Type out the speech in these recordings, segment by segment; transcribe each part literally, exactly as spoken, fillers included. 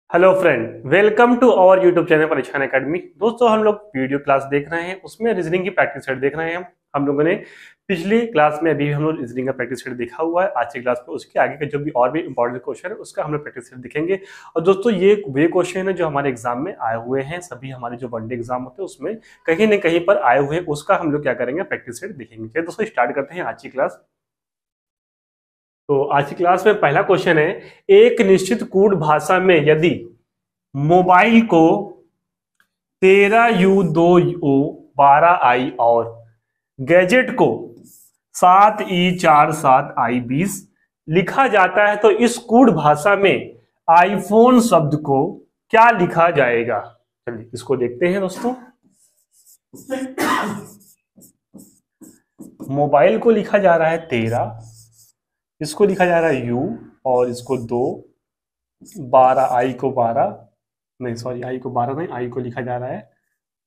Hello friend, welcome to our YouTube channel Parikshan academy. दोस्तों, हम लोग वीडियो क्लास देख रहे हैं, उसमें रीजनिंग की प्रैक्टिस सेट देख रहे हैं। हम लोगों ने पिछली क्लास में अभी हम लोग रीजनिंग का प्रैक्टिस सेट देखा हुआ है। आज की क्लास में उसके आगे के जो भी और भी इंपॉर्टेंट क्वेश्चन है उसका हम लोग प्रैक्टिस सेट दिखेंगे। और दोस्तों, ये वे क्वेश्चन है जो हमारे एग्जाम में आए हुए हैं। सभी हमारे जो वनडे एग्जाम होते हैं उसमें कहीं ना कहीं पर आए हुए हैं, उसका हम लोग क्या करेंगे, प्रैक्टिस सेट दिखेंगे। चलिए दोस्तों, स्टार्ट करते हैं आज की क्लास। तो आज की क्लास में पहला क्वेश्चन है, एक निश्चित कूट भाषा में यदि मोबाइल को तेरह यू दो ओ बारह आई और गैजेट को सात ई चार सात आई बीस लिखा जाता है तो इस कूट भाषा में आईफोन शब्द को क्या लिखा जाएगा। चलिए इसको देखते हैं दोस्तों। मोबाइल को लिखा जा रहा है तेरह, इसको लिखा जा रहा है यू और इसको दो, बारह आई को बारह नहीं सॉरी आई को बारह नहीं, आई को लिखा जा रहा है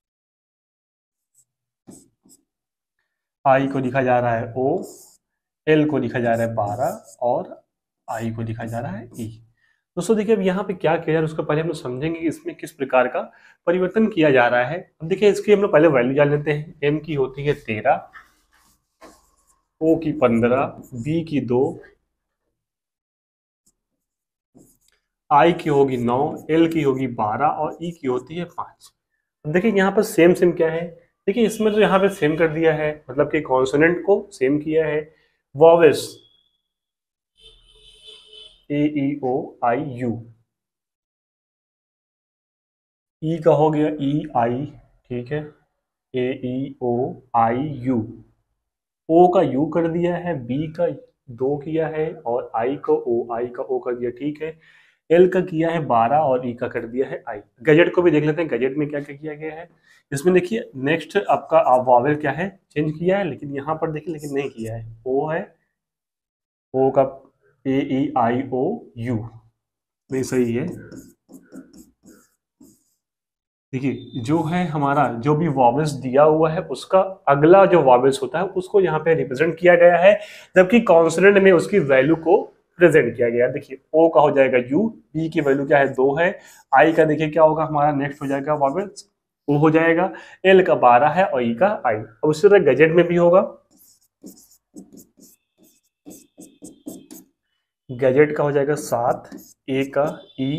आई को लिखा जा रहा है ओ, एल को लिखा जा रहा है बारह और आई को लिखा जा रहा है ई। दोस्तों देखिए, अब यहाँ पे क्या किया जा रहा है उसको पहले हम लोग समझेंगे कि इसमें किस प्रकार का परिवर्तन किया जा रहा है। अब देखिए, इसकी हम लोग पहले वैल्यू जान लेते हैं। एम की होती है तेरह, ओ की पंद्रह, बी की दो, आई की होगी नौ, एल की होगी बारह और ई की होती है पांच। अब देखिए यहाँ पर सेम सेम क्या है, देखिए इसमें तो यहाँ पे सेम कर दिया है, मतलब कि कॉन्सोनेंट को सेम किया है। Vowels A E O I you, ई का हो गया ई आई, ठीक है, A E O I you, ओ का यू कर दिया है, बी का दो किया है और आई को ओ, आई का ओ कर दिया, ठीक है। एल का किया है बारह और ई का कर दिया है आई। गैजेट को भी देख लेते हैं, गैजेट में क्या क्या किया गया है। इसमें देखिए नेक्स्ट आपका वॉवेल क्या है, चेंज किया है, लेकिन यहाँ पर देखिए लेकिन नहीं किया है। ओ है, ओ का ए ई आई ओ यू नहीं सही है। देखिए जो है हमारा जो भी वॉवेल्स दिया हुआ है उसका अगला जो वॉवेल्स होता है उसको यहाँ पे रिप्रेजेंट किया गया है, जबकि कॉन्सोनेंट में उसकी वैल्यू को प्रेजेंट किया गया। देखिए ओ का हो जाएगा यू, बी की वैल्यू क्या है दो है, आई का देखिए क्या होगा हमारा नेक्स्ट हो जाएगा वॉवेल्स ओ हो जाएगा, एल का बारह है और ई का आई। अब उसी तरह गैजेट में भी होगा, गैजेट का हो जाएगा सात, ए का ई,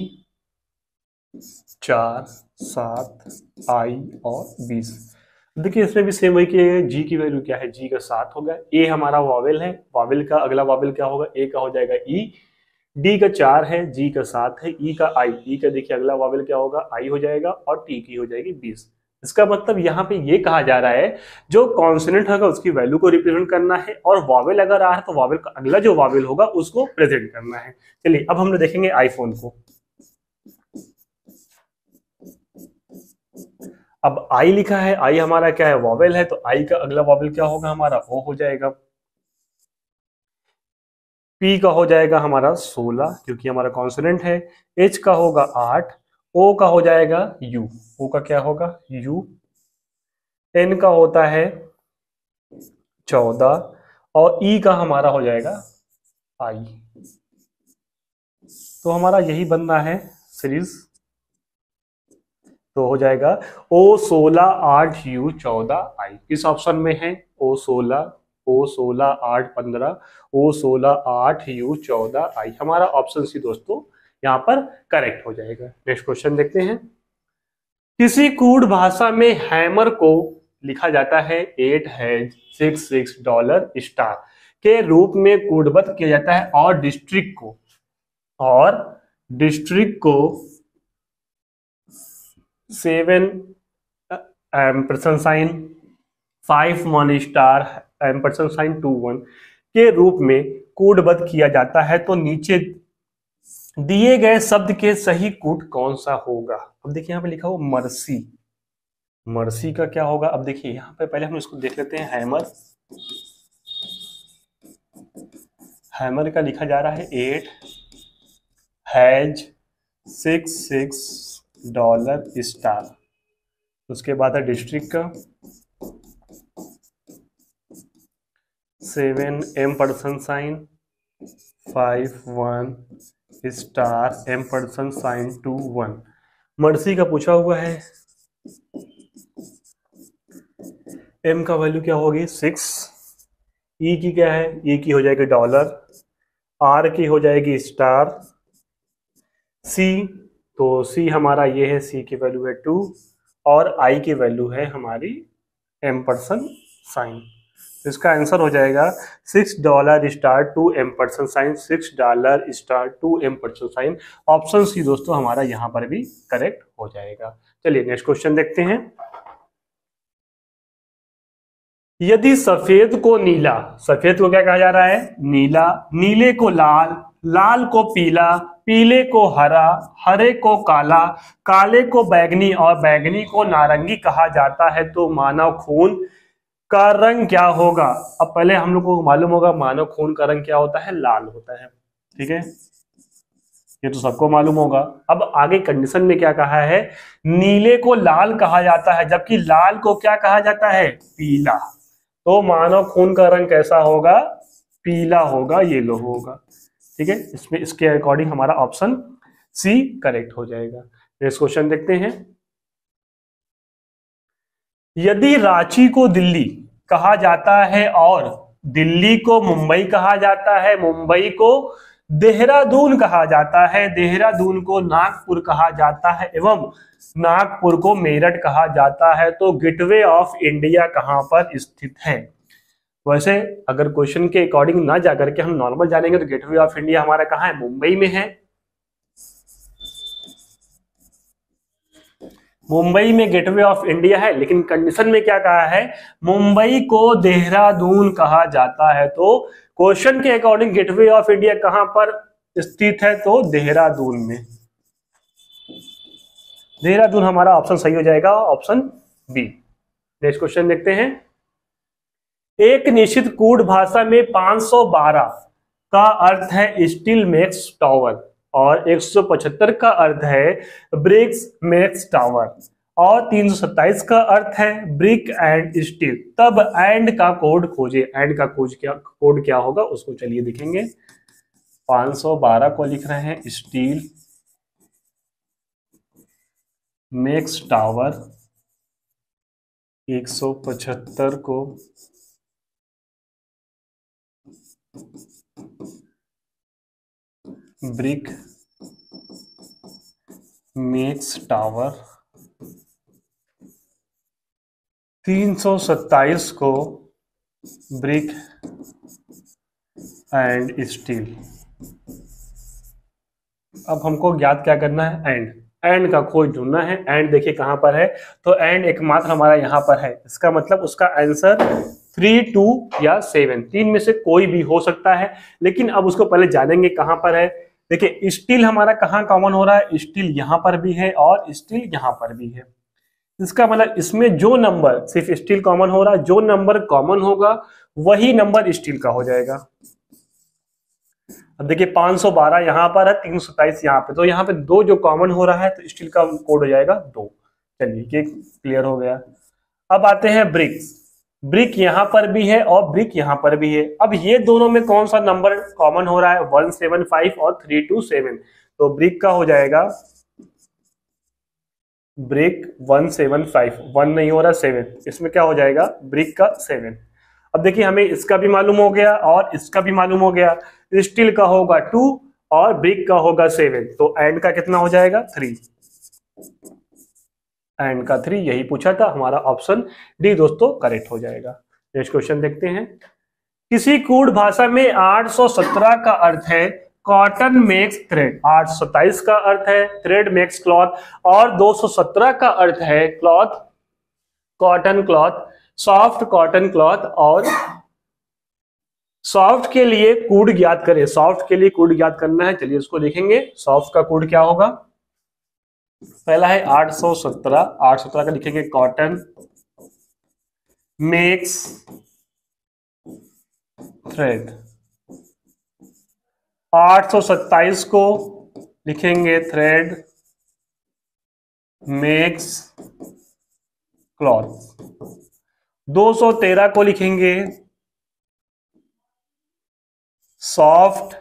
चार, सात, आई और बीस। देखिए इसमें भी सेम वही कि जी की वैल्यू क्या है, जी का सात होगा, ए हमारा वॉवेल है, वॉवेल का अगला वॉवेल क्या होगा, ए का हो जाएगा ई, डी का चार है, जी का सात है, ई का आई, ई का देखिए अगला वॉवेल क्या होगा, आई हो जाएगा और टी की हो जाएगी बीस। इसका मतलब यहाँ पे ये कहा जा रहा है जो कॉन्सोनेंट होगा उसकी वैल्यू को रिप्रेजेंट करना है और वॉवेल अगर आ रहा है तो वॉवेल का अगला जो वॉवेल होगा उसको प्रेजेंट करना है। चलिए अब हम लोग देखेंगे आईफोन को। अब आई लिखा है, आई हमारा क्या है वॉवेल है, तो आई का अगला वॉवेल क्या होगा हमारा ओ हो जाएगा। पी का हो जाएगा हमारा सोलह क्योंकि हमारा कॉन्सोनेंट है, एच का होगा आठ, ओ का हो जाएगा यू, ओ का क्या होगा यू, एन का होता है चौदह और ई का हमारा हो जाएगा आई। तो हमारा यही बन रहा है सीरीज, तो हो जाएगा ओ सोलह आठ यू चौदह आई। किस ऑप्शन में है, ओ सोलह, ओ सोलह आठ पंद्रह, ओ सोलह आठ यू चौदह आई। हमारा ऑप्शन सी दोस्तों यहाँ पर करेक्ट हो जाएगा। नेक्स्ट क्वेश्चन देखते हैं। किसी कूट भाषा में हैमर को लिखा जाता है at hash six six dollar star के रूप में कूटबद्ध किया जाता है और डिस्ट्रिक्ट को और डिस्ट्रिक्ट को seven ampersand sign five one star ampersand sign two one के रूप में कूटबद्ध किया जाता है तो नीचे दिए गए शब्द के सही कूट कौन सा होगा। अब देखिए यहाँ पे लिखा हो मर्सी, मर्सी का क्या होगा। अब देखिए यहाँ पे पहले हम इसको देख लेते हैं। हैमर, हैमर का लिखा जा रहा है at hash six six dollar star, उसके बाद है डिस्ट्रिक्ट का seven ampersand sign five one star ampersand sign two one. Mercy का पूछा हुआ है, एम का वैल्यू क्या होगी सिक्स, ई की क्या है, ई की हो जाएगी डॉलर, आर की हो जाएगी स्टार, सी तो सी हमारा ये है, सी की वैल्यू है टू, और आई की वैल्यू है हमारी एम परसेंट साइन। इसका आंसर हो जाएगा six dollar star two ampersand sign, six dollar star two ampersand sign. Option C दोस्तों हमारा यहां पर भी करेक्ट हो जाएगा। चलिए नेक्स्ट क्वेश्चन देखते हैं। यदि सफेद को नीला, सफेद को क्या कहा जा रहा है, नीला, नीले को लाल, लाल को पीला, पीले को हरा, हरे को काला, काले को बैगनी और बैगनी को नारंगी कहा जाता है, तो मानव खून का रंग क्या होगा। अब पहले हम लोग को मालूम होगा मानव खून का रंग क्या होता है, लाल होता है, ठीक है, ये तो सबको मालूम होगा। अब आगे कंडीशन में क्या कहा है, नीले को लाल कहा जाता है जबकि लाल को क्या कहा जाता है, पीला, तो मानव खून का रंग कैसा होगा, पीला होगा, येलो होगा, ठीक है। इसमें इसके अकॉर्डिंग हमारा ऑप्शन सी करेक्ट हो जाएगा। नेक्स्ट क्वेश्चन देखते हैं। यदि रांची को दिल्ली कहा जाता है और दिल्ली को मुंबई कहा जाता है, मुंबई को देहरादून कहा जाता है, देहरादून को नागपुर कहा जाता है एवं नागपुर को मेरठ कहा जाता है, तो गेटवे ऑफ इंडिया कहां पर स्थित है। वैसे अगर क्वेश्चन के अकॉर्डिंग ना जाकर के हम नॉर्मल जानेंगे तो गेटवे ऑफ इंडिया हमारा कहां है, मुंबई में है, मुंबई में गेटवे ऑफ इंडिया है, लेकिन कंडीशन में क्या कहा है, मुंबई को देहरादून कहा जाता है, तो क्वेश्चन के अकॉर्डिंग गेटवे ऑफ इंडिया कहां पर स्थित है, तो देहरादून में, देहरादून हमारा ऑप्शन सही हो जाएगा, ऑप्शन बी। नेक्स्ट क्वेश्चन देखते हैं। एक निश्चित कूट भाषा में पाँच सौ बारह का अर्थ है स्टील मेक्स टावर और एक सौ पचहत्तर का अर्थ है ब्रिक्स मेक्स टावर और तीन सौ सत्ताईस का अर्थ है ब्रिक एंड स्टील, तब एंड का कोड खोजे। एंड का कोड क्या कोड क्या होगा उसको चलिए देखेंगे। पाँच सौ बारह को लिख रहे हैं स्टील मेक्स टावर, एक सौ पचहत्तर को ब्रिक मेक्स टावर, तीन सौ सत्ताईस को ब्रिक एंड स्टील। अब हमको ज्ञात क्या करना है, एंड एंड का खोज ढूंढना है। एंड देखिए कहां पर है, तो एंड एकमात्र हमारा यहां पर है, इसका मतलब उसका आंसर थ्री, टू या सेवन, तीन में से कोई भी हो सकता है, लेकिन अब उसको पहले जानेंगे कहां पर है। देखिए स्टील हमारा कहां कॉमन हो रहा है, स्टील यहां पर भी है और स्टील यहां पर भी है, इसका मतलब इसमें जो नंबर सिर्फ स्टील कॉमन हो रहा है, जो नंबर कॉमन होगा वही नंबर स्टील का हो जाएगा। अब देखिए पाँच सौ बारह यहां पर है, तीन सौ सत्ताईस यहां पे, तो यहां पे दो जो कॉमन हो रहा है तो स्टील का कोड हो जाएगा दो। चलिए ये क्लियर हो गया। अब आते हैं ब्रिक्स, ब्रिक यहां पर भी है और ब्रिक यहां पर भी है। अब ये दोनों में कौन सा नंबर कॉमन हो रहा है, वन सेवन फाइव और थ्री टू सेवन, तो ब्रिक का हो जाएगा brick one seven five, one नहीं हो रहा सेवन, इसमें क्या हो जाएगा ब्रिक का सेवन। अब देखिए हमें इसका भी मालूम हो गया और इसका भी मालूम हो गया, स्टील का होगा टू और ब्रिक का होगा सेवन, तो एंड का कितना हो जाएगा थ्री, एंड का थ्री, यही पूछा था, हमारा ऑप्शन डी दोस्तों करेक्ट हो जाएगा। नेक्स्ट क्वेश्चन देखते हैं। किसी कूट भाषा में आठ सौ सत्रह का अर्थ है कॉटन मेक्स थ्रेड, आठ सौ सत्ताईस का अर्थ है थ्रेड मेक्स क्लॉथ और दो सौ सत्रह का अर्थ है cloth cotton cloth, soft cotton cloth. और सॉफ्ट के लिए कूट ज्ञात करें, सॉफ्ट के लिए कूट ज्ञात करना है, चलिए इसको देखेंगे। सॉफ्ट का कूट क्या होगा, पहला है आठ सौ सत्रह, आठ सौ सत्रह का लिखेंगे कॉटन मेक्स थ्रेड, आठ सौ सत्ताईस को लिखेंगे थ्रेड मेक्स क्लॉथ, दो सौ तेरह को लिखेंगे सॉफ्ट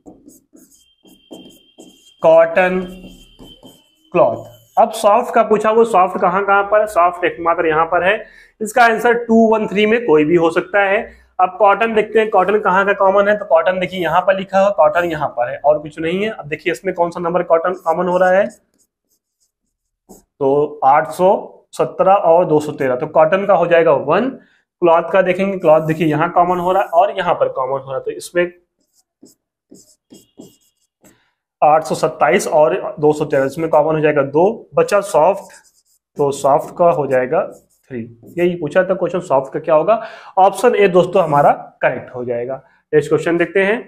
कॉटन क्लॉथ। अब सॉफ्ट का पूछा, वो सॉफ्ट कहां कहां पर है? सॉफ्ट एकमात्र यहां पर है। इसका आंसर टू वन थ्री में कोई भी हो सकता है। अब कॉटन देखते हैं, कॉटन कहां का कॉमन है? तो कॉटन देखिए यहां पर लिखा है, कॉटन यहां पर है और कुछ नहीं है। अब देखिए इसमें कौन सा नंबर कॉटन कॉमन हो रहा है? तो आठ सौ सत्रह और दो सौ तेरह, तो कॉटन का हो जाएगा वन। क्लॉथ का देखेंगे, क्लॉथ देखिए यहां कॉमन हो रहा है और यहां पर कॉमन हो रहा है, तो इसमें आठ सौ सत्ताईस और दो सौ तेरह, इसमें कॉमन हो जाएगा दो, बचा सॉफ्ट, तो सॉफ्ट का हो जाएगा थ्री। यही पूछा था क्वेश्चन, सॉफ्ट का क्या होगा? ऑप्शन ए दोस्तों हमारा करेक्ट हो जाएगा। नेक्स्ट क्वेश्चन देखते हैं।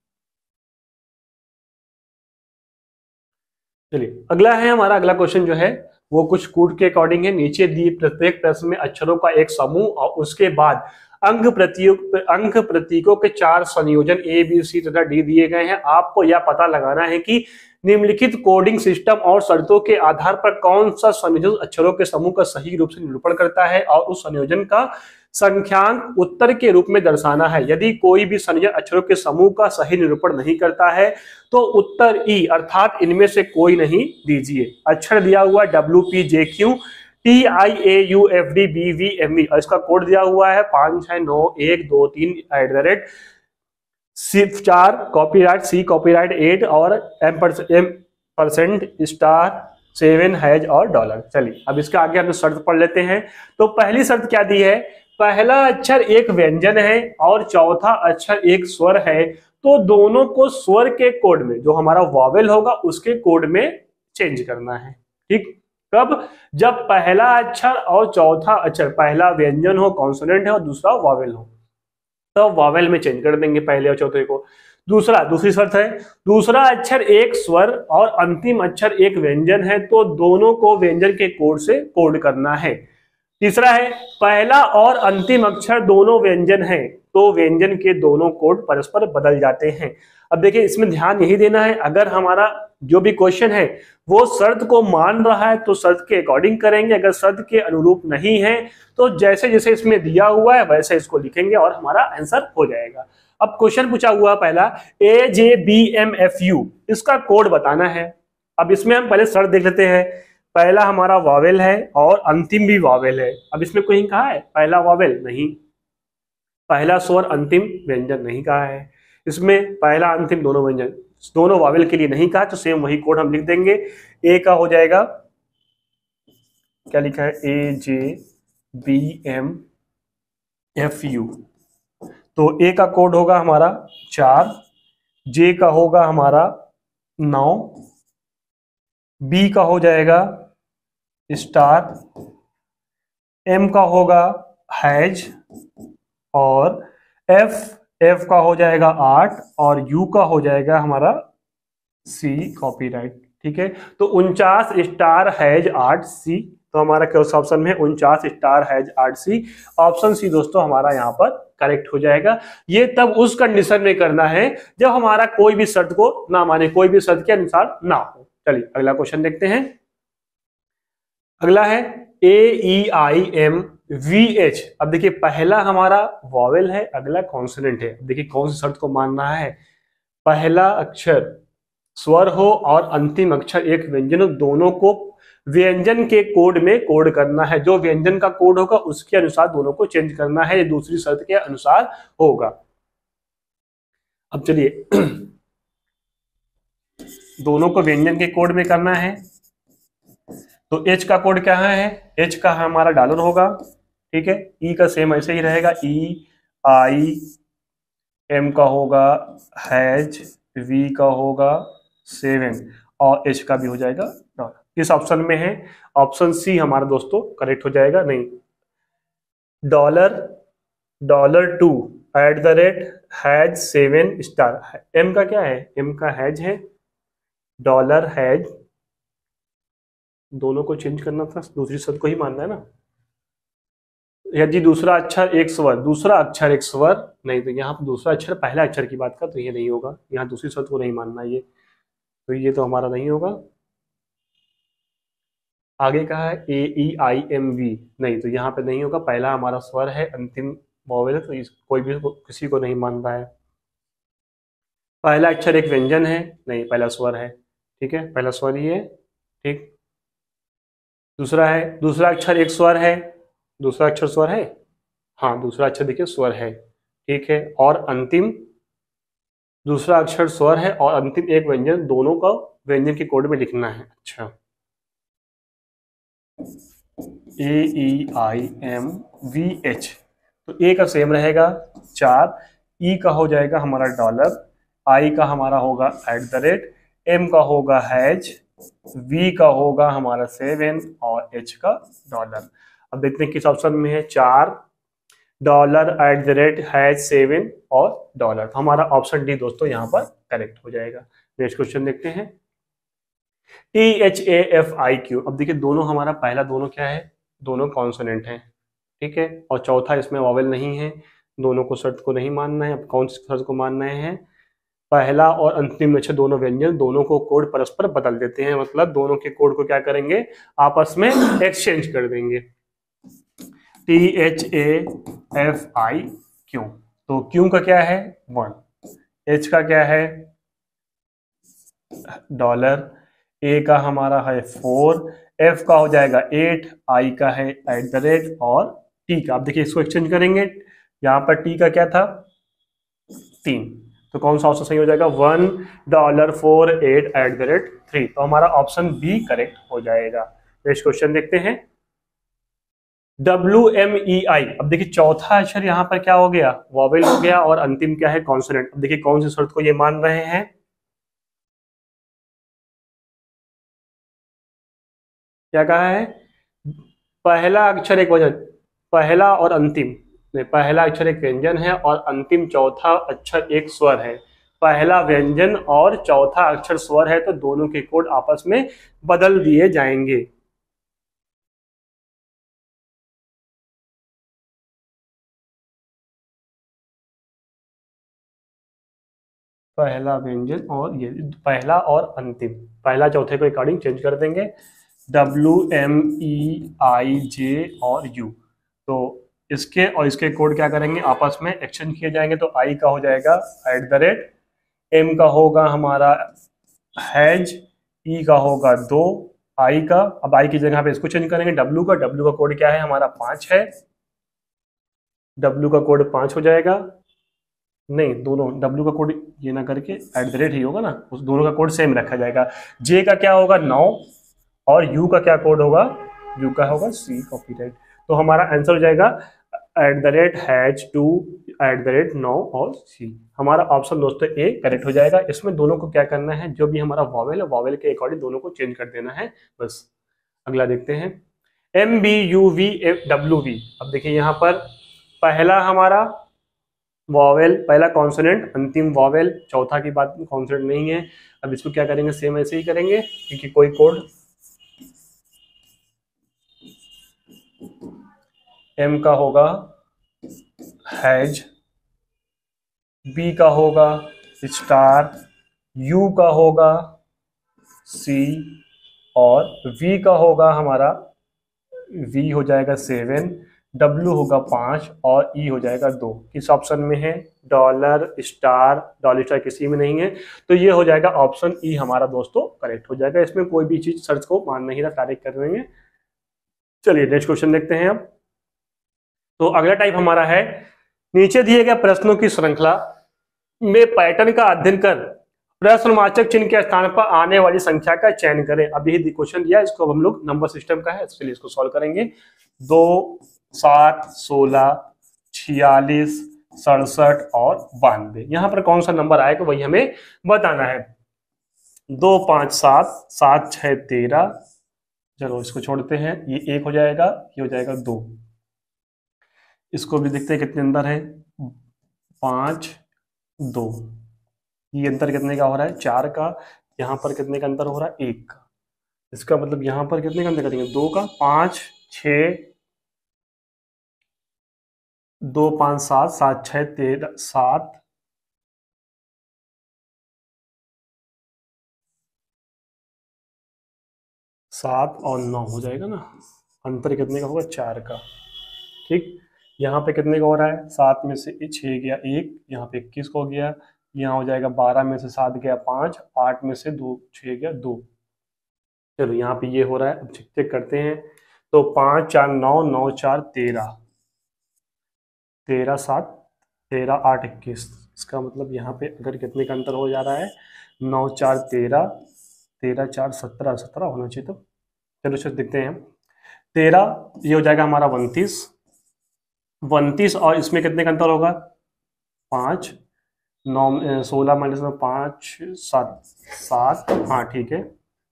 चलिए अगला है हमारा, अगला क्वेश्चन जो है वो कुछ कूट के अकॉर्डिंग है। नीचे दिए प्रत्येक प्रश्न में अक्षरों का एक समूह और उसके बाद अंक प्रतीक अंक प्रतीकों के चार संयोजन ए बी सी तथा डी दिए गए हैं। आपको यह पता लगाना है कि निम्नलिखित कोडिंग सिस्टम और शर्तों के आधार पर कौन सा संयोजन अक्षरों के समूह का सही रूप से निरूपण करता है और उस संयोजन का संख्यांक उत्तर के रूप में दर्शाना है। यदि कोई भी संयोजन अक्षरों के समूह का सही निरूपण नहीं करता है तो उत्तर ई अर्थात इनमें से कोई नहीं दीजिए। अक्षर दिया हुआ W P J Q T I A U F D B V M E और इसका कोड दिया हुआ है पांच छह नौ एक दो तीन एट द रेट सिर्फ चार कॉपीराइट सी कॉपीराइट एट और ampersand star seven hash और डॉलर। चलिए अब इसके आगे हम शर्त पढ़ लेते हैं। तो पहली शर्त क्या दी है? पहला अक्षर एक व्यंजन है और चौथा अक्षर एक स्वर है, तो दोनों को स्वर के कोड में, जो हमारा वॉवेल होगा उसके कोड में चेंज करना है। ठीक, कब? जब पहला अक्षर और चौथा अक्षर, पहला व्यंजन हो कॉन्सोनेंट है और दूसरा वॉवेल हो, तो वॉवेल में चेंज कर देंगे पहले और चौथे को। दूसरा दूसरी शर्त है, दूसरा अक्षर एक स्वर और अंतिम अक्षर एक व्यंजन है, तो दोनों को व्यंजन के कोड से कोड करना है। तीसरा है, पहला और अंतिम अक्षर दोनों व्यंजन हैं, तो व्यंजन के दोनों कोड परस्पर बदल जाते हैं। अब देखिए इसमें ध्यान यही देना है, अगर हमारा जो भी क्वेश्चन है वो शर्त को मान रहा है तो शर्त के अकॉर्डिंग करेंगे, अगर शर्त के अनुरूप नहीं है तो जैसे जैसे इसमें दिया हुआ है वैसे इसको लिखेंगे और हमारा आंसर हो जाएगा। अब क्वेश्चन पूछा हुआ पहला A J B M F U, इसका कोड बताना है। अब इसमें हम पहले शर्त देख लेते हैं। पहला हमारा वॉवेल है और अंतिम भी वॉवेल है। अब इसमें कोई कहा है पहला वॉवेल? नहीं। पहला स्वर अंतिम व्यंजन नहीं कहा है। इसमें पहला अंतिम दोनों व्यंजन, दोनों वॉवेल के लिए नहीं कहा, तो सेम वही कोड हम लिख देंगे। ए का हो जाएगा, क्या लिखा है? A J B M F U, तो ए का कोड होगा हमारा चार, जे का होगा हमारा नौ, बी का हो जाएगा स्टार, एम का होगा हैज और एफ एफ का हो जाएगा आठ और यू का हो जाएगा हमारा सी कॉपीराइट। ठीक है, तो उनचास स्टार हैज आठ सी, तो हमारा क्या ऑप्शन में है? उनचास स्टार हैज आठ सी। ऑप्शन सी दोस्तों हमारा यहाँ पर करेक्ट हो जाएगा। ये तब उस कंडीशन में करना है जब हमारा कोई भी शर्त को ना माने, कोई भी शर्त के अनुसार ना हो। चलिए अगला क्वेश्चन देखते हैं। अगला है A E I M V H. अब देखिए पहला हमारा वॉवेल है, अगला कॉन्सोनेंट है। देखिए कौन सी शर्त को मानना है? पहला अक्षर स्वर हो और अंतिम अक्षर एक व्यंजन हो, दोनों को व्यंजन के कोड में कोड करना है। जो व्यंजन का कोड होगा उसके अनुसार दोनों को चेंज करना है, ये दूसरी शर्त के अनुसार होगा। अब चलिए दोनों को व्यंजन के कोड में करना है, तो एच का कोड क्या है? एच का हमारा डॉलर होगा। ठीक है, ई का सेम ऐसे ही रहेगा, ई आई, एम का होगा हैज, वी का होगा सेवन और एच का भी हो जाएगा डॉलर। किस ऑप्शन में है? ऑप्शन सी हमारा दोस्तों करेक्ट हो जाएगा। नहीं, dollar dollar two at the rate has seven star. M का क्या है? एम का हैज है, डॉलर हैज, दोनों को चेंज करना था, दूसरी शब्द को ही मानना है ना। यदि दूसरा अक्षर एक स्वर, दूसरा अक्षर एक स्वर, नहीं तो यहाँ पर दूसरा अक्षर पहला अक्षर की बात का, तो ये नहीं होगा। यहाँ दूसरी शब्द को नहीं मानना, ये तो ये तो हमारा नहीं होगा। आगे कहा है A E I M we, नहीं तो यहाँ पे नहीं होगा। पहला हमारा स्वर है, अंतिम वॉवेल है, तो इस कोई भी किसी को नहीं मान रहा है। पहला अक्षर एक व्यंजन है, नहीं पहला स्वर है, ठीक है, पहला स्वर ही है, ठीक। दूसरा है, दूसरा अक्षर एक स्वर है, दूसरा अक्षर स्वर है, हाँ दूसरा अक्षर देखिए स्वर है, ठीक है। और अंतिम दूसरा अक्षर स्वर है और अंतिम एक व्यंजन, दोनों का व्यंजन के कोड में लिखना है। अच्छा, A E I M V H, तो ए का सेम रहेगा चार, ई का हो जाएगा हमारा डॉलर, आई का हमारा होगा एट द रेट, एम का होगा हैज, वी का होगा हमारा सेवन और एच का डॉलर। अब देखते हैं किस ऑप्शन में है, चार, dollar, at the rate, has, seven और डॉलर। तो हमारा ऑप्शन डी दोस्तों यहाँ पर करेक्ट हो जाएगा। नेक्स्ट क्वेश्चन देखते हैं, T H A F I Q. अब देखिए दोनों हमारा पहला दोनों क्या है, दोनों कॉन्सोनेंट हैं, ठीक है, और चौथा इसमें वॉवेल नहीं है, दोनों को शर्त को नहीं मानना है। अब कौन सी शर्त को मानना है, पहला और अंतिम में से दोनों व्यंजन, दोनों को कोड परस्पर बदल देते हैं, मतलब दोनों के कोड को क्या करेंगे, आपस में एक्सचेंज कर देंगे। T H A F I Q, तो क्यू का क्या है वन, एच का क्या है डॉलर, ए का हमारा है फोर, एफ का हो जाएगा एट, आई का है एट द रेट और टी का, आप देखिए इसको एक्सचेंज करेंगे, यहाँ पर टी का क्या था तीन, तो कौन सा ऑप्शन सही हो जाएगा, one, dollar, four, eight, at the rate three. तो हमारा ऑप्शन बी करेक्ट हो जाएगा। नेक्स्ट क्वेश्चन देखते हैं, डब्ल्यू एम ई आई। अब देखिए चौथा अक्षर यहाँ पर क्या हो गया, वॉवेल हो गया और अंतिम क्या है कॉन्सोनेंट। अब देखिए कौन सी शर्त को ये मान रहे हैं, क्या कहा है, पहला अक्षर एक वजन, पहला और अंतिम, पहला अक्षर एक व्यंजन है और अंतिम चौथा अक्षर एक स्वर है, पहला व्यंजन और चौथा अक्षर स्वर है, तो दोनों के कोड आपस में बदल दिए जाएंगे। पहला व्यंजन और ये पहला और अंतिम, पहला चौथे के अकॉर्डिंग चेंज कर देंगे, डब्ल्यू एम ई आई जे और यू, तो इसके और इसके कोड क्या करेंगे आपस में एक्सचेंज किए जाएंगे। तो आई का हो जाएगा एट द रेट, एम का होगा हमारा हैज, ई का होगा दो, आई का, अब आई की जगह पे इसको चेंज करेंगे, डब्ल्यू का, डब्ल्यू का कोड क्या है हमारा पांच है, डब्ल्यू का कोड पांच हो जाएगा, नहीं दोनों डब्ल्यू का कोड ये ना करके एट द रेट ही होगा ना, उस दोनों का कोड सेम रखा जाएगा। जे का क्या होगा नौ और यू का क्या कोड होगा, यू का होगा सी, कॉपीराइट। तो हमारा आंसर हो जाएगा at the rate has two, at the rate नौ और सी। हमारा ऑप्शन दोस्तों ए करेक्ट हो जाएगा। इसमें दोनों को क्या करना है, जो भी हमारा वॉवेल है वॉवेल के अकॉर्डिंग दोनों को चेंज कर देना है बस। अगला देखते हैं, M B U V F W V. अब देखिए यहाँ पर पहला हमारा वॉवेल, पहला कॉन्सोनेंट, अंतिम वॉवेल, चौथा की बात कॉन्सोनेंट नहीं है। अब इसको क्या करेंगे, सेम ऐसे ही करेंगे क्योंकि कोई कोड, एम का होगा हैज, बी का होगा स्टार, यू का होगा सी और वी का होगा हमारा, वी हो जाएगा सेवन, डब्ल्यू होगा पांच और ई हो जाएगा दो। किस ऑप्शन में है, डॉलर, स्टार, डॉलर स्टार किसी में नहीं है, तो ये हो जाएगा ऑप्शन ई हमारा दोस्तों करेक्ट हो जाएगा। इसमें कोई भी चीज सर्च को मान नहीं रहा, डायरेक्ट कर देंगे। चलिए नेक्स्ट क्वेश्चन देखते हैं। अब तो अगला टाइप हमारा है, नीचे दिए गए प्रश्नों की श्रृंखला में पैटर्न का अध्ययन कर प्रश्नवाचक चिन्ह के स्थान पर आने वाली संख्या का चयन करें। अभी ही क्वेश्चन दिया, इसको हम लोग नंबर सिस्टम का है इसके लिए इसको सॉल्व करेंगे। दो, सात, सोलह, छियालीस, सड़सठ और बानवे, यहाँ पर कौन सा नंबर आएगा वही हमें बताना है। दो, पांच, सात, सात, छह, तेरह, चलो इसको छोड़ते हैं, ये एक हो जाएगा, ये हो जाएगा दो। इसको भी देखते हैं कितने अंदर है, पांच, दो, ये अंतर कितने का हो रहा है, चार का। यहाँ पर कितने का अंतर हो रहा है, एक का। इसका मतलब यहाँ पर कितने का अंतर करेंगे, दो का। पांच, छ, दो, पांच, सात, सात, छह, तेरह, सात, सात और नौ हो जाएगा ना। अंतर कितने का होगा, चार का। ठीक, यहाँ पे कितने का हो रहा है, सात में से छह गया एक, यहाँ पे इक्कीस का हो गया, यहाँ हो जाएगा बारह में से सात गया पाँच, आठ में से दो छः गया दो। चलो यहाँ पे ये हो रहा है, अब चेक चेक करते हैं। तो पाँच चार नौ, नौ चार तेरह, तेरह सात तेरह आठ इक्कीस। इसका मतलब यहाँ पे अगर कितने का अंतर हो जा रहा है, नौ चार तेरह, तेरह चार सत्रह, सत्रह होना चाहिए। तो चलो चलो देखते हैं। तेरह ये हो जाएगा हमारा उनतीस, उनतीस और इसमें कितने का अंतर होगा, पाँच, नौ सोलह माइनस में पाँच सात सात, हाँ ठीक है।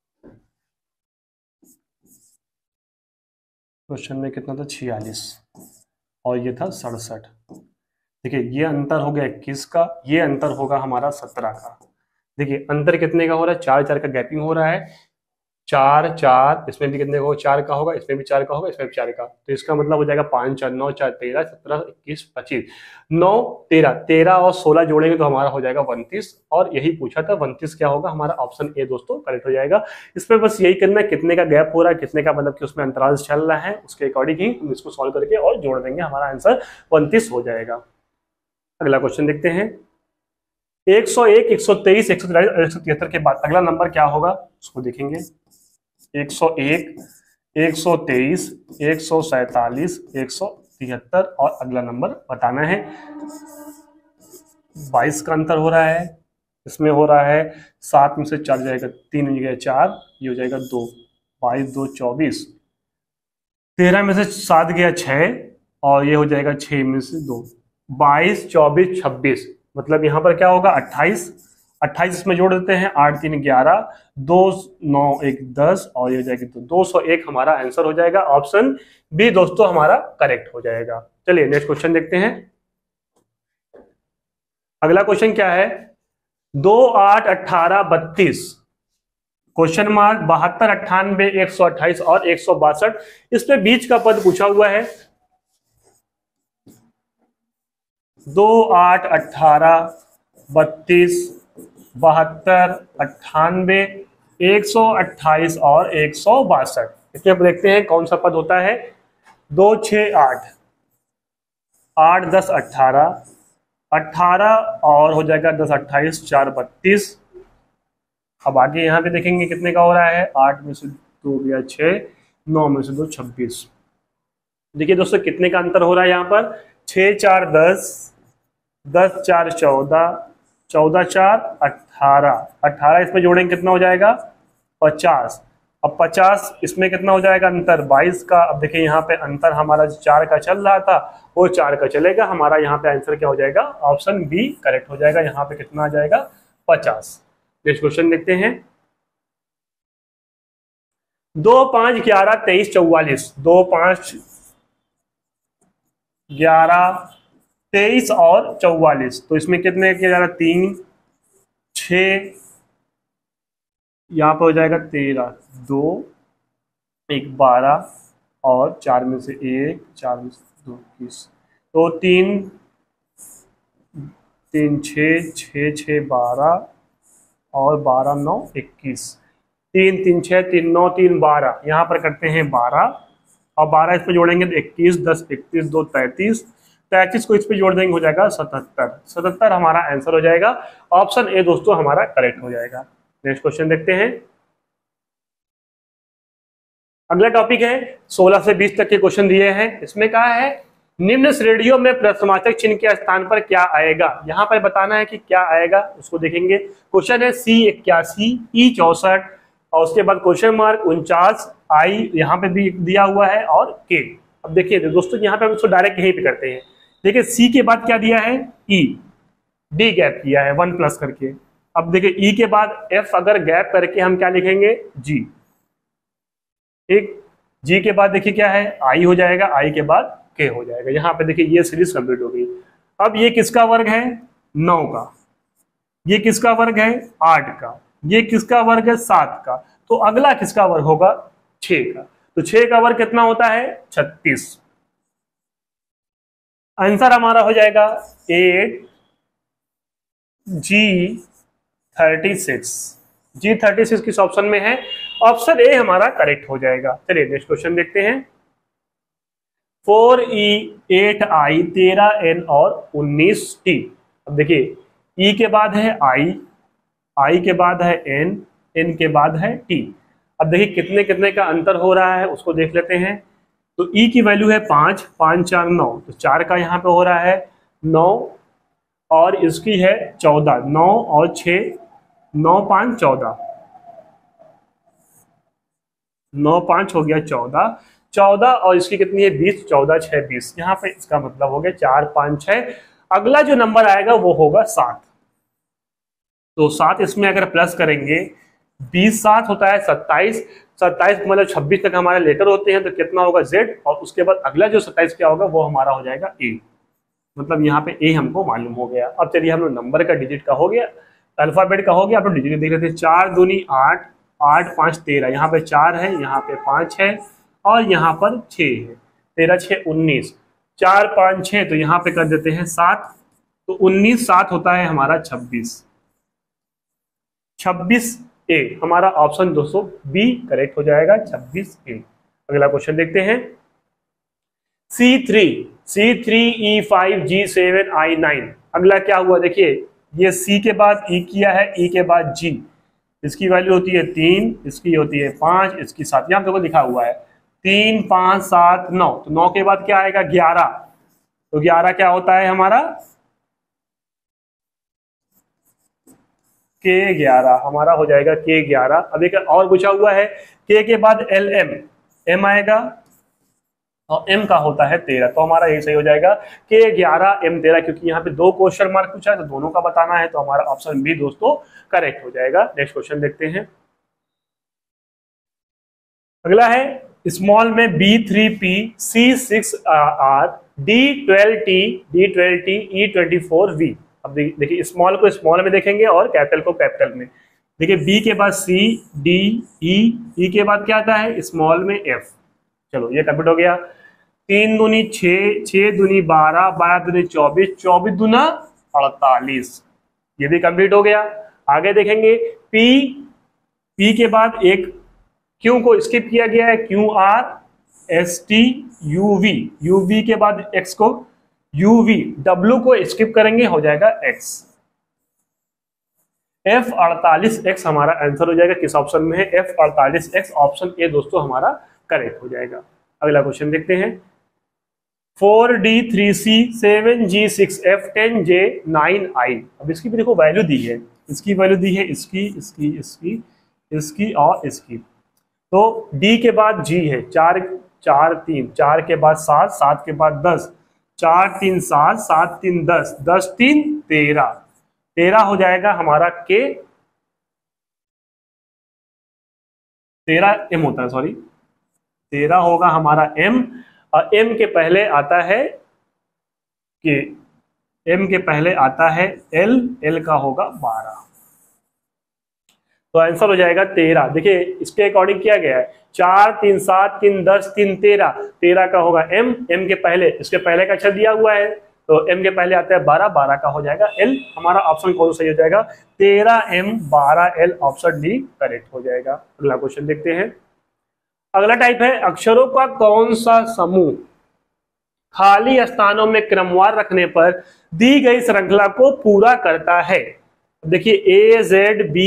क्वेश्चन में कितना था, छियालीस, और ये था सड़सठ। देखिए ये अंतर हो गया इक्कीस का, ये अंतर होगा हमारा सत्रह का। देखिए अंतर कितने का हो रहा है, चार चार का गैपिंग हो रहा है, चार चार, इसमें भी कितने का होगा, चार का होगा, इसमें भी चार का होगा, इसमें भी चार का। तो इसका मतलब हो जाएगा पाँच चार नौ चार तेरह, सत्रह इक्कीस पच्चीस, नौ तेरह, तेरह और सोलह जोड़ेंगे तो हमारा हो जाएगा उनतीस। और यही पूछा था, उनतीस क्या होगा, हमारा ऑप्शन ए दोस्तों करेक्ट हो जाएगा। इसमें बस यही करना है, कितने का गैप हो रहा है, कितने का मतलब कि उसमें अंतराल चल रहा है, उसके अकॉर्डिंग ही हम इसको सॉल्व करके और जोड़ देंगे, हमारा आंसर उनतीस हो जाएगा। अगला क्वेश्चन देखते हैं। एक सौ एक, एक सौ तेईस, एक सौ तिरालीस और एक सौ तिहत्तर के बाद अगला नंबर क्या होगा, उसको देखेंगे। एक सौ एक, एक सौ तेईस, एक सौ सैतालीस, एक सौ तिहत्तर और अगला नंबर बताना है। बाईस का अंतर हो रहा है, इसमें हो रहा है सात में से चार जाएगा, तीन हो जाएगा चार, ये हो जाएगा दो, बाईस दो चौबीस, तेरह में से सात गया छः, और ये हो जाएगा छः में से दो, बाईस चौबीस छब्बीस, मतलब यहाँ पर क्या होगा अट्ठाईस, अट्ठाईस इसमें जोड़ देते हैं, आठ तीन ग्यारह, दो नौ एक दस, और ये हो जाएगी तो दो सौ एक हमारा आंसर हो जाएगा। ऑप्शन बी दोस्तों हमारा करेक्ट हो जाएगा। चलिए नेक्स्ट क्वेश्चन देखते हैं। अगला क्वेश्चन क्या है, दो आठ अट्ठारह बत्तीस, क्वेश्चन मार्क बहत्तर अट्ठानबे एक सौ अट्ठाईस और एक सौ बासठ, इसमें बीच का पद पूछा हुआ है। दो आठ अट्ठारह बत्तीस, बहत्तर अट्ठानबे, एक सौ अट्ठाईस और एक सौ बासठ। इसमें देखते हैं कौन सा पद होता है। दो छः आठ, आठ दस अट्ठारह, अट्ठारह और हो जाएगा दस अट्ठाईस, चार बत्तीस। अब आगे यहाँ पे देखेंगे कितने का हो रहा है, आठ में से दो गया छः, नौ में से दो छब्बीस। देखिए दोस्तों कितने का अंतर हो रहा है यहाँ पर, छः चार दस, दस चार चौदह, चौदह चार अट्ठारह, अट्ठारह इसमें जोड़ेंगे कितना हो जाएगा पचास। अब पचास इसमें कितना हो जाएगा अंतर, बाईस का। अब देखिए यहाँ पे अंतर हमारा चार का चल रहा था, वो चार का चलेगा, हमारा यहाँ पे आंसर क्या हो जाएगा, ऑप्शन बी करेक्ट हो जाएगा। यहाँ पे कितना आ जाएगा पचास। नेक्स्ट क्वेश्चन देखते हैं। दो पांच ग्यारह तेईस चौवालीस, दो पांच ग्यारह तेईस और चौवालीस, तो इसमें कितने किया जा रहा है, तीन छ, यहाँ पे हो जाएगा तेरह, दो एक बारह और चार में से एक, चार में से दो इक्कीस, तो तीन तीन छ, छ छ बारह और बारह नौ इक्कीस, तीन तीन छः, तीन नौ तीन बारह, यहाँ पर करते हैं बारह और बारह इस पे जोड़ेंगे तो इक्कीस, दस इकतीस, दो तैंतीस, तैंतीस को इस पे जोड़ देंगे हो जाएगा सतहत्तर, सतहत्तर हमारा आंसर हो जाएगा। ऑप्शन ए दोस्तों हमारा करेक्ट हो जाएगा। नेक्स्ट क्वेश्चन देखते हैं। अगला टॉपिक है सोलह से बीस तक के क्वेश्चन दिए हैं। इसमें कहा है निम्न श्रेणियों में प्रश्नवाचक चिन्ह के स्थान पर क्या आएगा। यहाँ पर बताना है कि क्या आएगा, उसको देखेंगे। क्वेश्चन है सी इक्यासी, ई चौसठ और उसके बाद क्वेश्चन मार्क उनचास, आई यहाँ पे भी दिया हुआ है और के। अब देखिए दोस्तों यहाँ पे हम इसको डायरेक्ट यहीं पे करते हैं। देखिए सी के बाद क्या दिया है, ई, डी गैप किया है वन प्लस करके। अब देखिए ई के बाद एफ अगर गैप करके हम क्या लिखेंगे, जी। ठीक, जी के बाद देखिए क्या है, आई हो जाएगा, आई के बाद के हो जाएगा। यहाँ पे देखिए ये सीरीज कंप्लीट हो गई। अब ये किसका वर्ग है, नौ का, ये किसका वर्ग है, आठ का, ये किसका वर्ग है, सात का, तो अगला किसका वर्ग होगा, छह का। तो छह का वर्ग कितना होता है, छत्तीस। आंसर हमारा हो जाएगा eight G thirty six, G thirty six किस ऑप्शन में है, ऑप्शन ए हमारा करेक्ट हो जाएगा। चलिए नेक्स्ट क्वेश्चन देखते हैं। फोर ई, एट आई, तेरह एन और उन्नीस टी। अब देखिए ई के बाद है आई, आई के बाद है एन, एन के बाद है टी। अब देखिए कितने कितने का अंतर हो रहा है उसको देख लेते हैं। तो ई की वैल्यू है पाँच, पाँच चार नौ, तो चार का यहाँ पे हो रहा है नौ, और इसकी है चौदह, नौ और छः, नौ पाँच चौदह, नौ पाँच हो गया चौदह, चौदह और इसकी कितनी है बीस, चौदह छः बीस, यहाँ पे इसका मतलब हो गया चार पाँच छः। अगला जो नंबर आएगा वो होगा सात। तो सात इसमें अगर प्लस करेंगे, बीस सात होता है सत्ताईस, सत्ताईस मतलब छब्बीस तक हमारे लेटर होते हैं, तो कितना होगा जेड, और उसके बाद अगला जो सत्ताईस क्या होगा वो हमारा हो जाएगा ए। मतलब यहाँ पे ए हमको मालूम हो गया। अब चलिए हम लोग नंबर का डिजिट का हो गया, अल्फाबेट का हो गया, आप लोग डिजिट देख लेते हैं। चार दूनी आठ, आठ पाँच तेरह, यहाँ पे चार है, यहाँ पे पाँच है, और यहाँ पर छः है, तेरह छः उन्नीस, चार पाँच छः, तो यहाँ पे कर देते हैं सात, तो उन्नीस सात होता है हमारा छब्बीस, छब्बीस ए हमारा ऑप्शन दोस्तों बी करेक्ट हो जाएगा, छब्बीस ए। अगला क्वेश्चन देखते हैं। C three, C three E five G seven I nine, अगला क्या हुआ देखिए, ये सी के बाद ई किया है, ई के बाद जी, इसकी वैल्यू होती है तीन, इसकी होती है पाँच, इसकी सात, यहाँ देखो लिखा हुआ है तीन पाँच सात नौ, तो नौ के बाद क्या आएगा ग्यारह, तो ग्यारह क्या होता है हमारा के ग्यारह, हमारा हो जाएगा के ग्यारह। अब एक और पूछा हुआ है के के बाद एल एम, एम आएगा और एम का होता है तेरह, तो हमारा ये सही हो जाएगा के ग्यारह एम तेरह, क्योंकि यहाँ पे दो क्वेश्चन मार्क पूछा है तो दोनों का बताना है, तो हमारा ऑप्शन बी दोस्तों करेक्ट हो जाएगा। नेक्स्ट क्वेश्चन देखते हैं। अगला है स्मॉल में B three P C six R D twelve T D twelve T E twenty four V. अब देखिए स्मॉल को स्मॉल में देखेंगे और कैपिटल को कैपिटल में। देखिए बी के बाद सी, डी, ई, ई के बाद क्या आता है स्मॉल में एफ। चलो ये कंप्लीट हो गया। तीन दूनी छः, छः दूनी बारह, बारह दूनी चौबीस, चौबीस दूना अड़तालीस, ये भी कंप्लीट हो गया। आगे देखेंगे पी, पी के बाद एक क्यू को स्किप किया गया है, Q R S T U V, U V के बाद एक्स को यू वी, डब्ल्यू को स्किप करेंगे हो जाएगा एक्स, एफ अड़तालीस एक्स हमारा आंसर हो जाएगा। किस ऑप्शन में है एफ अड़तालीस एक्स, ऑप्शन ए दोस्तों हमारा करेक्ट हो जाएगा। अगला क्वेश्चन देखते हैं। Four D three C seven G six F ten J nine I. अब इसकी भी देखो वैल्यू दी है, इसकी वैल्यू दी है इसकी, इसकी, इसकी, इसकी और इसकी। तो डी के बाद जी है, चार चार तीन, चार के बाद सात, सात के बाद दस, चार तीन सात, सात तीन दस, दस तीन तेरह, तेरह हो जाएगा हमारा के, तेरह एम होता है सॉरी, तेरह होगा हमारा एम, और एम के पहले आता है के, एम के पहले आता है एल, एल का होगा बारह, तो आंसर हो जाएगा तेरह। देखिए इसके अकॉर्डिंग किया गया है, चार तीन सात तीन दस तीन तेरह, तेरह का होगा एम, एम के पहले, इसके पहले का अक्षर दिया हुआ है तो एम के पहले आता है बारह, बारह का हो जाएगा एल। हमारा ऑप्शन कौन सही हो जाएगा तेरह एम बारह एल, ऑप्शन डी करेक्ट हो जाएगा। अगला क्वेश्चन देखते हैं। अगला टाइप है अक्षरों का कौन सा समूह खाली स्थानों में क्रमवार रखने पर दी गई श्रृंखला को पूरा करता है। देखिए A Z B,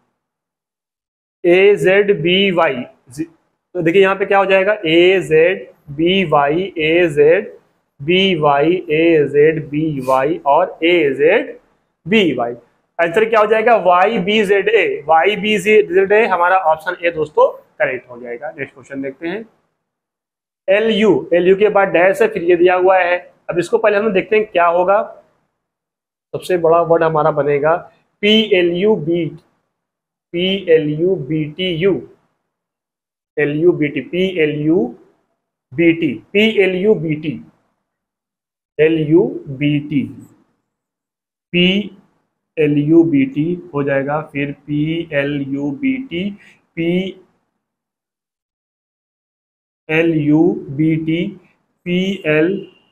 A Z B Y, तो देखिए यहाँ पे क्या हो जाएगा A Z B Y, A Z B Y, A Z B Y और A Z B Y. Answer क्या हो जाएगा Y B Z A, Y B Z A, हमारा ऑप्शन ए दोस्तों करेक्ट हो जाएगा। नेक्स्ट क्वेश्चन देखते हैं। एल यू, एल यू के बाद डैश है, फिर ये दिया हुआ है। अब इसको पहले हम देखते हैं क्या होगा। सबसे बड़ा वर्ड हमारा बनेगा P L U B, P L U B T U, L U B T, P L U B T, P L U B T, L U B T, P L U B T हो जाएगा, फिर P L U B T, P L U B T, P L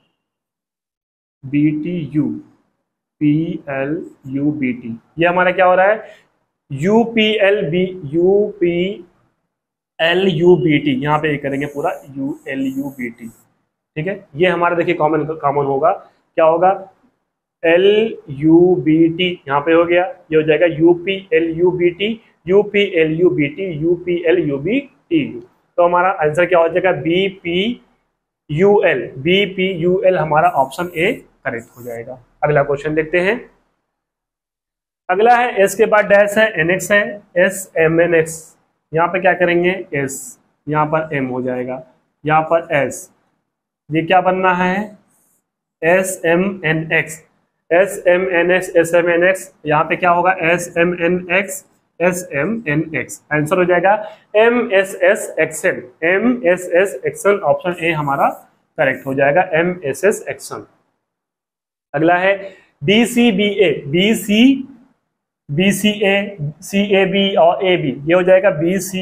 B T U, P L U B T, ये हमारा क्या हो रहा है U P L B, you P L U B T, यहाँ पे करेंगे पूरा U L U B T, ठीक है। ये हमारा देखिए कॉमन कॉमन होगा, क्या होगा एल यू बी टी यहाँ पे हो गया, ये हो जाएगा U P L U B T, U P L U B T, U P L U B T. तो हमारा आंसर क्या हो जाएगा, B P U L, B P U L हमारा ऑप्शन ए करेक्ट हो जाएगा। अगला क्वेश्चन देखते हैं। अगला है एस के बाद डैश है, एनएक्स है, एस एम एन एक्स, यहाँ पे क्या करेंगे एस, यहाँ पर एम हो जाएगा, यहाँ पर एस, ये क्या बनना है S M N X, S M N X, S M N X, यहाँ पे क्या होगा S M N X, S M N X, answer हो जाएगा M S S X N, M S S X N, option A हमारा correct हो जाएगा, M S S X N. अगला है D C B A, B C B C A, C A B और A B, ये हो जाएगा B C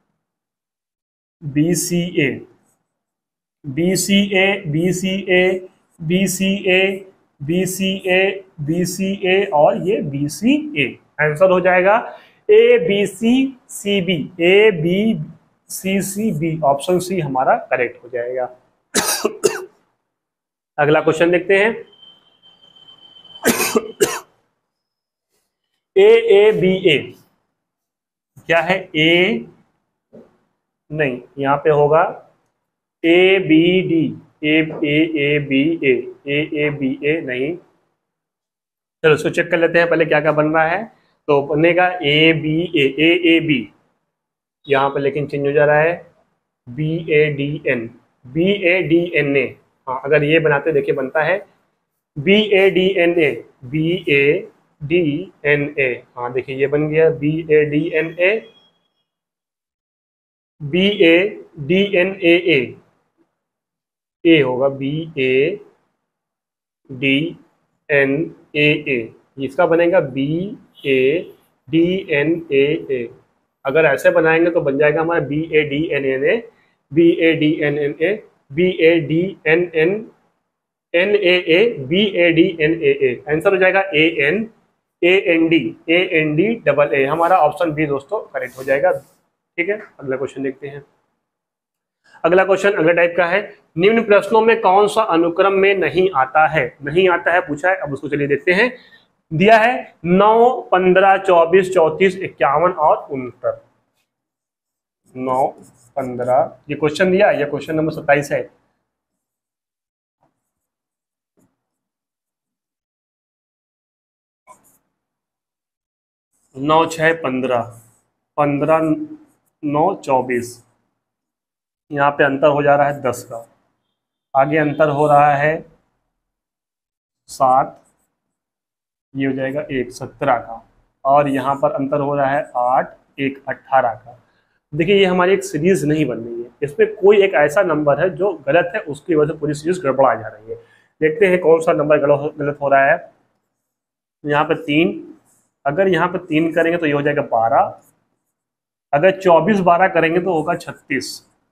B C A, B C A, B C A, B C A, B C A, B C A और ये B C A, answer हो जाएगा A B C C B, A B C C B, option C हमारा correct हो जाएगा। अगला question देखते हैं। ए ए बी ए क्या है, ए नहीं, यहाँ पे होगा A B D, A A A B A, A A B A नहीं, चलो इसको चेक कर लेते हैं पहले क्या क्या बन रहा है। तो बनेगा ए B A, A A B, यहाँ पे लेकिन चेंज हो जा रहा है B A D N, B A D N A, हाँ अगर ये बनाते देखिए बनता है B A D N A, B A D N A, हाँ देखिए ये बन गया B A D N A, B A D N A A, A होगा B A D N A A, इसका बनेगा B A D N A A, अगर ऐसे बनाएंगे तो बन जाएगा हमारा B A D N N A, B A D N N A, B A D N N N A A, B A D N A A, answer हो जाएगा A N A N D, A N D double A, हमारा option B दोस्तों correct हो जाएगा। ठीक है, अगला question देखते हैं। अगला क्वेश्चन अगला टाइप का है, निम्न प्रश्नों में कौन सा अनुक्रम में नहीं आता है, नहीं आता है पूछा है, अब उसको चलिए देखते हैं। दिया है नौ, पंद्रह, चौबीस, चौतीस, इक्यावन और उनहत्तर, नौ, पंद्रह, ये क्वेश्चन दिया, ये क्वेश्चन नंबर सत्ताईस है। नौ छः पंद्रह, पंद्रह नौ चौबीस, यहाँ पे अंतर हो जा रहा है दस का, आगे अंतर हो रहा है सात, ये हो जाएगा एक, सत्रह का, और यहाँ पर अंतर हो रहा है आठ, एक, अट्ठारह का। देखिए ये हमारी एक सीरीज नहीं बन रही है, इसमें कोई एक ऐसा नंबर है जो गलत है, उसकी वजह से पूरी सीरीज गड़बड़ा जा रही है। देखते हैं कौन सा नंबर गलत गलत हो रहा है। यहाँ पे तीन, अगर यहाँ पे तीन करेंगे तो ये हो जाएगा बारह, अगर चौबीस बारह करेंगे तो होगा छत्तीस।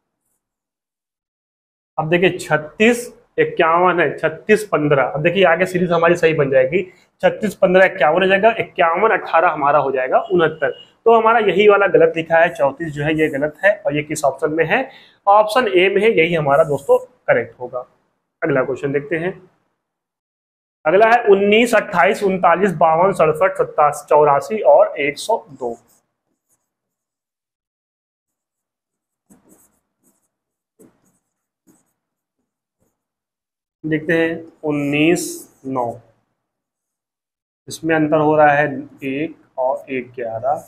अब देखिए छत्तीस इक्यावन है, छत्तीस पंद्रह, अब देखिए आगे सीरीज हमारी सही बन जाएगी, छत्तीस पंद्रह इक्यावन हो जाएगा, इक्यावन अट्ठारह हमारा हो जाएगा उनहत्तर। तो हमारा यही वाला गलत लिखा है, चौंतीस जो है ये गलत है, और ये किस ऑप्शन में है, ऑप्शन ए में है, यही हमारा दोस्तों करेक्ट होगा। अगला क्वेश्चन देखते हैं। अगला है उन्नीस, अट्ठाईस, उनतालीस, बावन, सड़सठ, सत्तासी, चौरासी और एक सौ दो। देखते हैं उन्नीस, नौ, इसमें अंतर हो रहा है एक और एक, ग्यारह,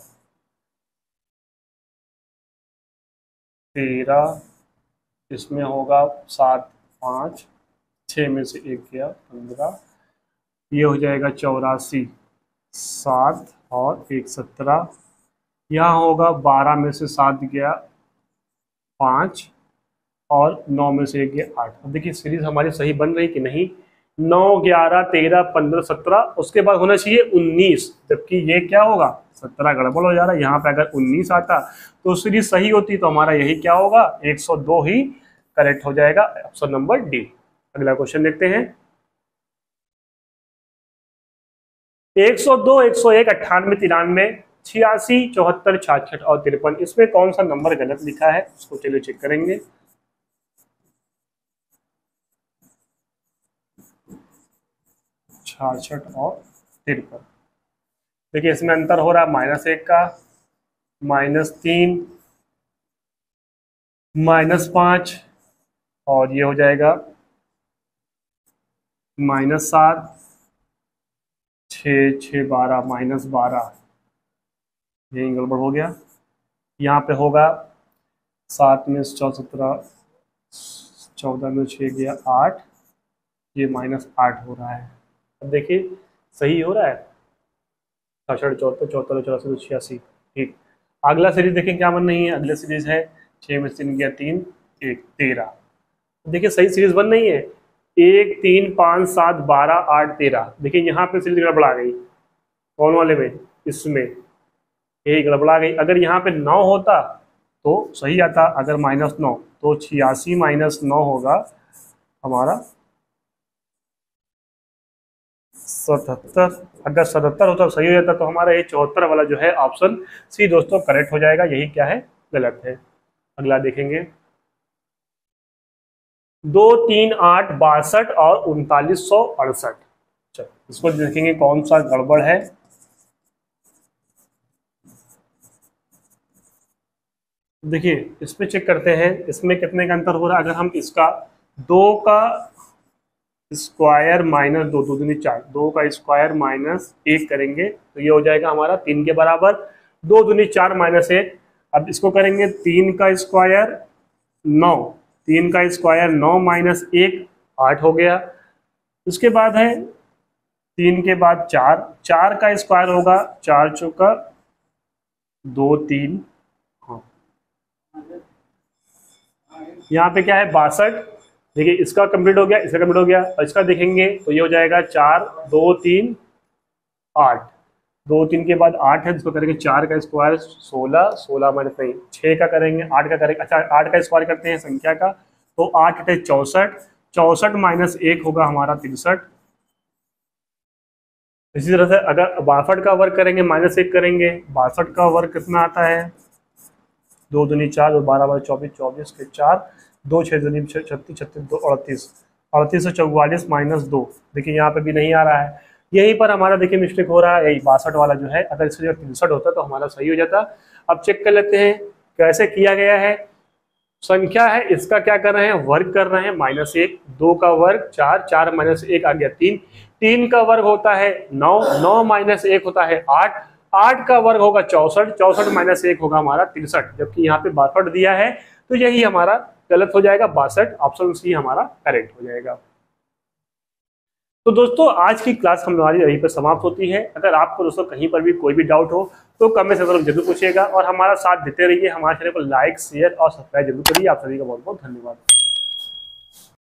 तेरह, इसमें होगा सात, पाँच, छः में से एक गया, पंद्रह, ये हो जाएगा चौरासी, सात और एक, सत्रह, यहाँ होगा बारह में से सात गया पाँच, और नौ में से एक गया आठ। अब देखिए सीरीज हमारी सही बन रही कि नहीं, नौ, ग्यारह, तेरह, पंद्रह, सत्रह, उसके बाद होना चाहिए उन्नीस, जबकि ये क्या होगा सत्रह, गड़बड़ हो जा रहा है। यहाँ पे अगर उन्नीस आता तो सीरीज सही होती, तो हमारा यही क्या होगा एक सौ दो ही करेक्ट हो जाएगा, ऑप्शन नंबर डी। अगला क्वेश्चन देखते हैं। एक सौ दो, एक सौ एक, अट्ठानवे, तिरानवे, छियासी, चौहत्तर, छियासठ और तिरपन, इसमें कौन सा नंबर गलत लिखा है उसको चलिए चेक करेंगे। छियासठ और तिरपन। देखिए इसमें अंतर हो रहा है माइनस एक का, माइनस तीन, माइनस पाँच, और ये हो जाएगा माइनस सात, छः छः बारह, माइनस बारह, यही गड़बड़ हो गया। यहाँ पे होगा सात में चौदह सत्रह, चौदह में छः गया आठ, ये माइनस आठ हो रहा है। अब देखिए सही हो रहा है, छाछठ चौहत्तर चौहत्तर चौरासी छियासी। ठीक, अगला सीरीज देखें क्या बन रही है। अगला सीरीज है छः में तीन गया तीन, एक, तेरह। देखिए सही सीरीज बन रही है, एक तीन पाँच सात बारह आठ तेरह। देखिए यहाँ पे सीरीज गड़बड़ा गई, कौन वाले में, इसमें यही गड़बड़ा गई। अगर यहाँ पे नौ होता तो सही आता, अगर माइनस नौ तो छियासी माइनस नौ होगा हमारा सतहत्तर। अगर सतहत्तर होता तो सही हो जाता, तो हमारा ये चौहत्तर वाला जो है ऑप्शन सी दोस्तों करेक्ट हो जाएगा। यही क्या है, गलत है। अगला देखेंगे, दो तीन आठ बासठ और उनतालीस सौ अड़सठ। चलो इसको देखेंगे कौन सा गड़बड़ है। देखिए इसमें चेक करते हैं, इसमें कितने का अंतर हो रहा है। अगर हम इसका दो का स्क्वायर माइनस दो, दो दूनी चार, दो का स्क्वायर माइनस एक करेंगे तो ये हो जाएगा हमारा तीन के बराबर। दो दूनी चार माइनस एक। अब इसको करेंगे तीन का स्क्वायर नौ, तीन का स्क्वायर नौ माइनस एक, आठ हो गया। उसके बाद है तीन के बाद चार, चार का स्क्वायर होगा चार चौका दो तीन, हाँ यहाँ पे क्या है बासठ। देखिए इसका कंप्लीट हो गया, इसका कंप्लीट हो गया, और इसका देखेंगे तो ये हो जाएगा चार दो तीन आठ, दो तीन के बाद आठ है, इसको करेंगे चार का स्क्वायर सोलह, सोलह माइनस नहीं छः का करेंगे, आठ का करेंगे, अच्छा आठ का स्क्वायर करते हैं संख्या का, तो आठ है चौसठ, चौसठ माइनस एक होगा हमारा तिरसठ। इसी तरह से अगर बासठ का वर्ग करेंगे माइनस एक करेंगे, बासठ का वर्ग कितना आता है, दो दूनी चार, दो बारह बारह चौबीस, चौबीस के चार, दो छः दूनी छत्तीस, छत्तीस दो अड़तीस, अड़तीस सौ चौवालीस माइनस दो। देखिए यहाँ पे भी नहीं आ रहा है, यहीं पर हमारा देखिए मिस्टेक हो रहा है, यही बासठ वाला जो है। अगर इससे तिरसठ होता तो हमारा सही हो जाता। अब चेक कर लेते हैं कैसे किया गया है। संख्या है, इसका क्या कर रहे हैं, वर्ग कर रहे हैं, माइनस एक, दो का वर्ग चार, चार माइनस एक आ गया तीन, तीन का वर्ग होता है नौ, नौ माइनस एक होता है आठ, आठ का वर्ग होगा चौसठ, चौसठ माइनस एक होगा हमारा तिरसठ। जबकि यहाँ पे बासठ दिया है तो यही हमारा गलत हो जाएगा, बासठ, ऑप्शन सी हमारा करेक्ट हो जाएगा। तो दोस्तों आज की क्लास हमारी यहीं पर समाप्त होती है। अगर आपको दोस्तों कहीं पर भी कोई भी डाउट हो तो कमेंट सेक्शन में जरूर पूछिएगा, और हमारा साथ देते रहिए। हमारे चैनल को लाइक शेयर और सब्सक्राइब जरूर करिए। आप सभी का बहुत बहुत धन्यवाद।